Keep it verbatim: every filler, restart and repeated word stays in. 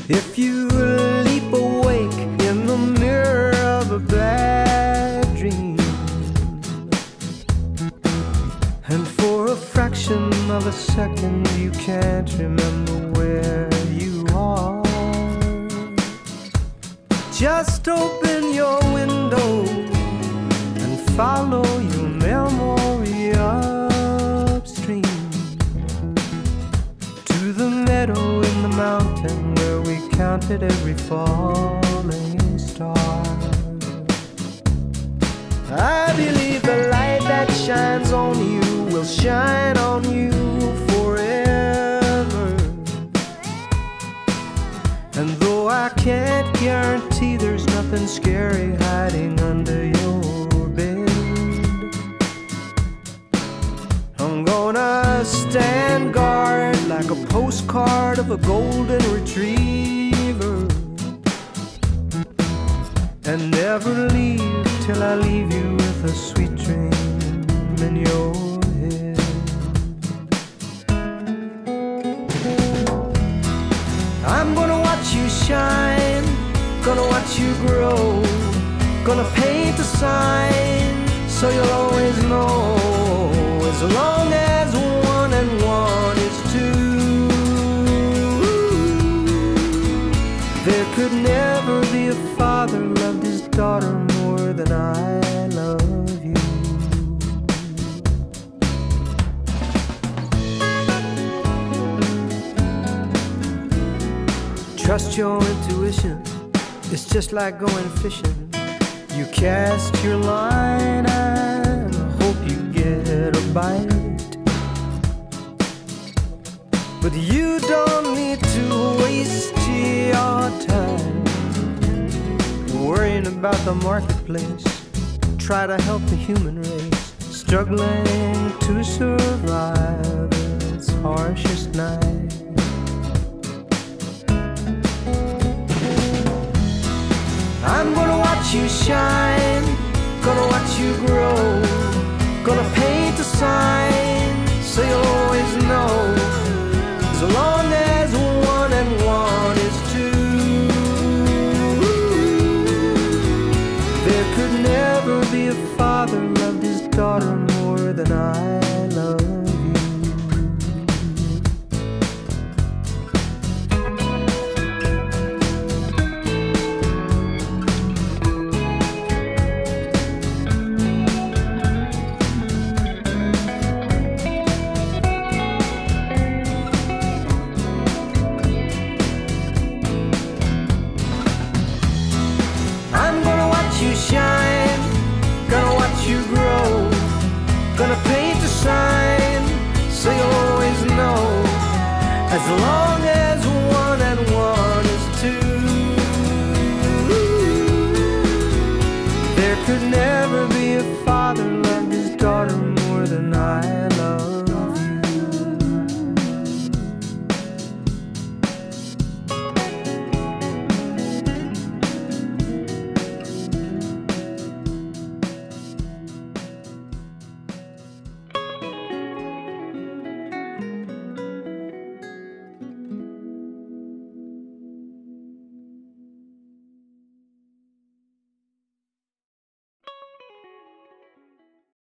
If you leap awake in the mirror of a bad dream, and for a fraction of a second you can't remember where you are, just open your window and follow your memory upstream to the meadow in the mountain where we counted every falling star. I believe the light that shines on you will shine on you forever. And though I can't guarantee there's nothing scary hiding under your bed, I'm gonna stand guard like a postcard of a golden retriever, and never leave till I leave you with a sweet dream in your head. I'm gonna watch you shine, gonna watch you grow, gonna paint a sign so you'll always know, as long as one and one is two, there could never be a father loved his daughter more than I love you. Trust your intuition, it's just like going fishing. You cast your line and hope you get a bite, but you don't need to waste your time worrying about the marketplace. Try to help the human race struggling to survive its harshest night. I'm gonna watch you shine, gonna watch you grow, gonna paint a sign so you'll always know, as long as one and one is two, there could never be a father loved his daughter more than I love you. You shine, gonna watch you grow, gonna paint a sign so you'll always know, as long